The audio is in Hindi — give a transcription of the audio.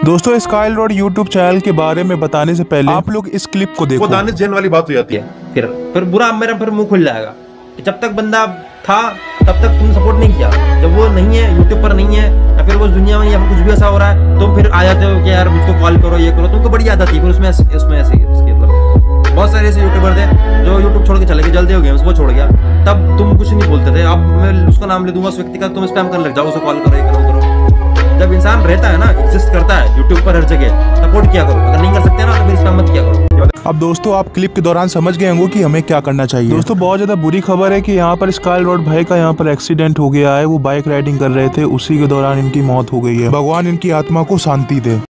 दोस्तों स्काई रोड यूट्यूब चैनल के बारे में बताने से पहले आप लोग इस क्लिप को देखो। वो दानिश जैन वाली बात हो जाती है। फिर बुरा मेरा फिर मुंह खुल जाएगा कि जब तक बंदा था तब तक तुम सपोर्ट नहीं किया, जब वो नहीं है, यूट्यूब पर नहीं है या फिर वो दुनिया में या फिर कुछ भी ऐसा हो रहा है तो फिर आ जाते हो कि यार मुझको कॉल करो, ये करो। तुमको बड़ी आदत थी फिर उसमें ऐसे मतलब बहुत सारे ऐसे यूट्यूबर थे जो यूट्यूब छोड़ के चले गए, जल्दी हो गए, उसको छोड़ गया। तब तुम कुछ नहीं बोलते थे। अब मैं उसका नाम ले दूंगा उस व्यक्ति का, तुम स्पैम करने लग जाओ, उसे कॉल करो, ये करो। जब इंसान रहता है ना, एग्जिस्ट करता है यूट्यूब पर हर जगह, सपोर्ट किया करो। अगर नहीं कर सकते ना तो फिर स्पैम मत किया करो। अब दोस्तों आप क्लिप के दौरान समझ गए होंगे कि हमें क्या करना चाहिए। दोस्तों बहुत ज्यादा बुरी खबर है कि यहाँ पर स्काई रोड भाई का यहाँ पर एक्सीडेंट हो गया है। वो बाइक राइडिंग कर रहे थे, उसी के दौरान इनकी मौत हो गई है। भगवान इनकी आत्मा को शांति दे।